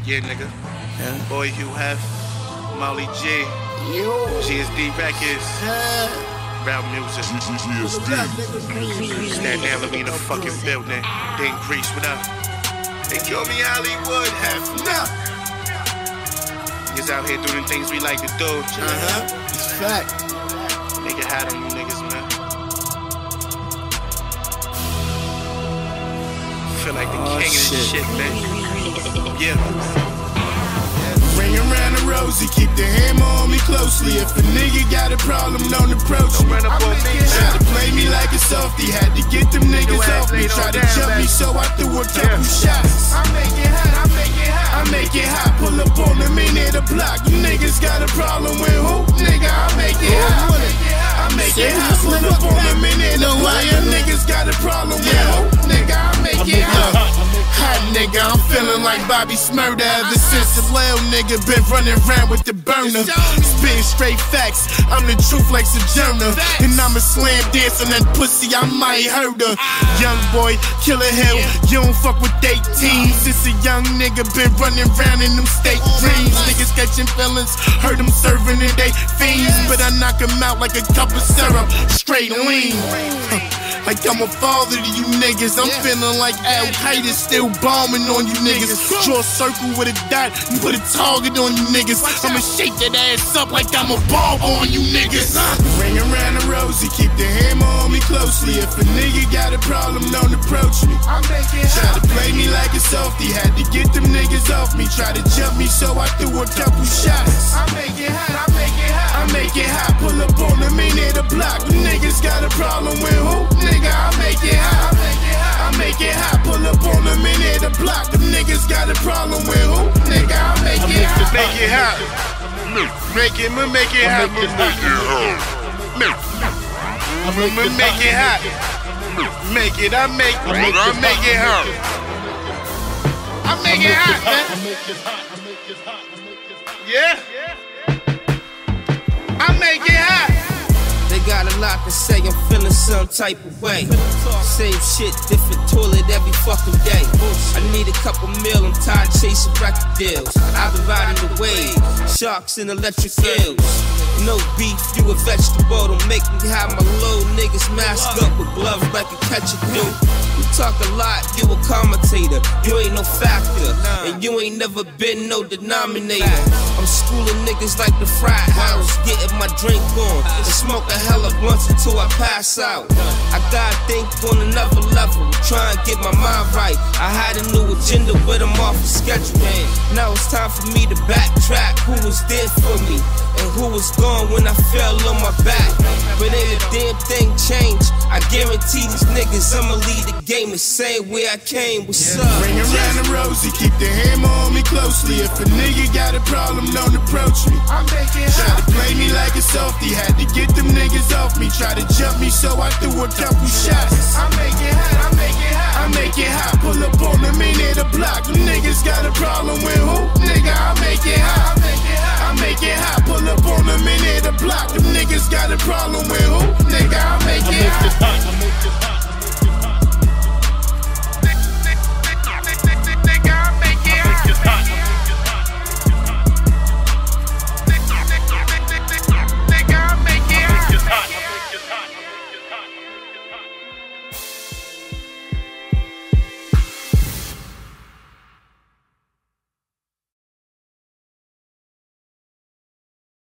Yeah, nigga. Yeah. Boy, Hugh Hef, Molly G, GSD Records, Rap Music. Stand down, let me in the fucking building. Then Grease, what up? They call me Hollywood Hefna. Niggas out here doing things we like to do. It's fact. Nigga hat on you niggas, man. Feel like the king of this shit, man. Yeah. Ring around the rosy, keep the hammer on me closely. If a nigga got a problem, don't approach me. Don't run up on me. Try to play me like a softie, had to get them niggas off me. Try to jump me, so I threw a couple shots. I make it hot, I make it hot. I make it hot, pull up on them in near the block. You niggas got a problem with who? Nigga, I make it hot. I make it hot, pull up on them in near the block. You niggas got a problem with who? Nigga, I make it hot. Hot nigga, I'm feeling like Bobby Smurda. Ever since a little nigga been running around with the burner. Spitting straight facts, I'm the truth like Sojourner. And I'm a slam dancer, that pussy I might hurt her. Young boy, Killer Hill, you don't fuck with 18. Since a young nigga been running around in them state dreams. Niggas catching feelings, heard them serving in they fiends. But I knock them out like a cup of syrup, straight lean. Like I'm a father to you niggas. I'm feeling like Al-Qaeda still bombing on you niggas. Draw a circle with a dot and put a target on you niggas. I'ma shake that ass up like I'm a bomb on you niggas. Ring around the rosy, keep the hammer on me closely. If a nigga got a problem, don't approach me. Try to play me like a softie, had to get them niggas off me. Try to jump me, so I threw a couple shots. I make it hot, I make it hot. I make it hot, pull up on them in near the block. Them niggas got a problem with who? Nigga, I make it hot. I make it hot, pull up on them in near the block. Them niggas got a problem with who? Nigga, I make it hot. Make it hot. Make it hot. Make it hot. Make it, I make it hot. I make it hot, man. Yeah. I make it hot. They got a lot to say, I'm feeling some type of way. Same shit, different toilet every fucking day. I need a couple mil, I'm tired of chasing record deals. I've been riding the wave, sharks and electric eels. No beef, you a vegetable, don't make me have my little niggas masked up with gloves like a catcher do. You talk a lot, you a commentator, you ain't no factor, and you ain't never been no denominator. I'm schooling niggas like the frat house, getting my drink on, and smoking hella blunts until I pass out. I gotta think on another level, try and get my mind right. I had a new agenda, but I'm off the schedule. Now it's time for me to backtrack. Who was there for me, and who was gone when I fell on my back? But ain't a damn thing changed. I guarantee these niggas I'ma lead the game the same way I came. What's up? Ring around the rosy, keep the hammer on me closely. If a nigga got a problem, don't approach me. Try to play me like a softie, had to get them niggas off me. Try to jump me, so I threw a couple shots. I make it hot, I make it hot. I make it hot, pull up on them in near the block. Them niggas got a problem with who? Nigga, I make it hot. I make it hot, pull up on them in near the block. Them niggas got a problem with who? Nigga, I make it